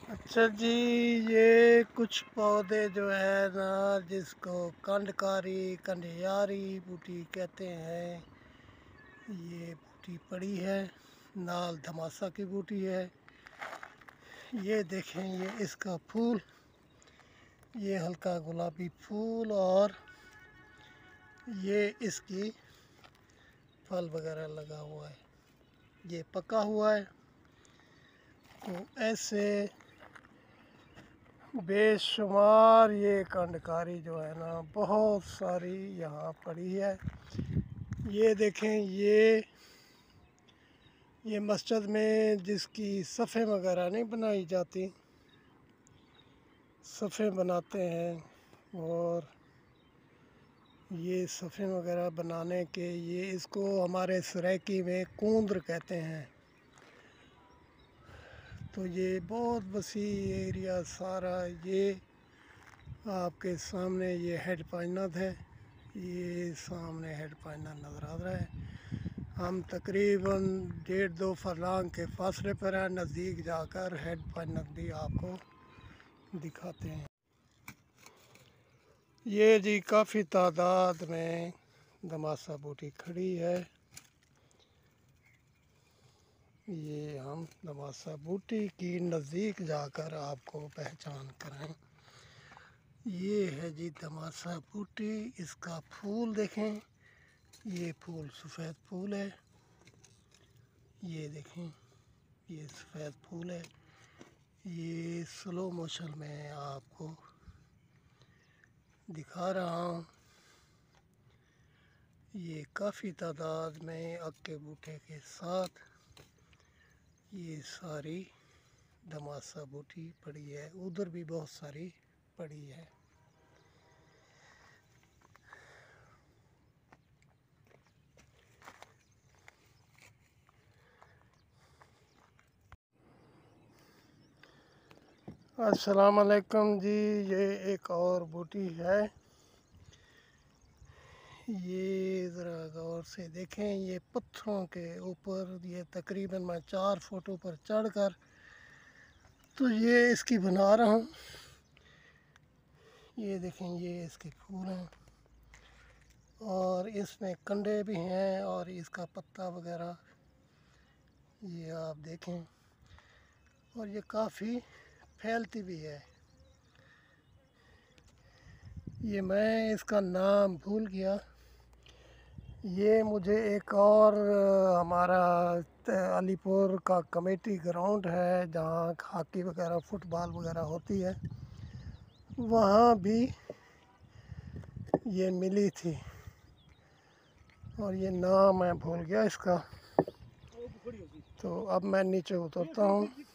अच्छा जी, ये कुछ पौधे जो है ना, जिसको कंडकारी कंडियारी बूटी कहते हैं, ये बूटी पड़ी है। नाल धमासा की बूटी है। ये देखें, ये इसका फूल, ये हल्का गुलाबी फूल, और ये इसकी फल वगैरह लगा हुआ है। ये पका हुआ है। तो ऐसे बेशुमार ये कंडकारी जो है ना, बहुत सारी यहाँ पड़ी है। ये देखें, ये मस्जिद में जिसकी सफ़े वगैरह नहीं बनाई जाती, सफ़े बनाते हैं। और ये सफ़े वगैरह बनाने के, ये इसको हमारे सराइकी में कूंद्र कहते हैं। तो ये बहुत वसी एरिया सारा, ये आपके सामने ये हेड पाइनद है। ये सामने हेड पाइनद नज़र आ रहा है। हम तकरीबन 1.5-2 फरलांग के फासले पर हैं। नज़दीक जाकर हेड पाइनद भी आपको दिखाते हैं। ये जी काफ़ी तादाद में धमासा बूटी खड़ी है। ये हम धमासा बूटी की नज़दीक जाकर आपको पहचान कराएं। ये है जी धमासा बूटी। इसका फूल देखें, ये फूल सफ़ेद फूल है। ये देखें, ये सफ़ेद फूल है। ये स्लो मोशन में आपको दिखा रहा हूँ। ये काफ़ी तादाद में अक्के बूटे के साथ ये सारी धमासा बूटी पड़ी है। उधर भी बहुत सारी पड़ी है। अस्सलाम वालेकुम जी, ये एक और बूटी है। ये ज़रा गौर से देखें, ये पत्थरों के ऊपर, ये तकरीबन मैं 4 फुट ऊपर चढ़कर तो ये इसकी बना रहा हूँ। ये देखें, ये इसके फूल हैं और इसमें कंडे भी हैं, और इसका पत्ता वगैरह ये आप देखें। और ये काफ़ी फैलती भी है। ये मैं इसका नाम भूल गया। ये मुझे एक और हमारा अलीपुर का कमेटी ग्राउंड है, जहाँ हॉकी वगैरह फुटबॉल वगैरह होती है, वहाँ भी ये मिली थी। और ये नाम मैं भूल गया इसका। तो अब मैं नीचे उतरता हूँ।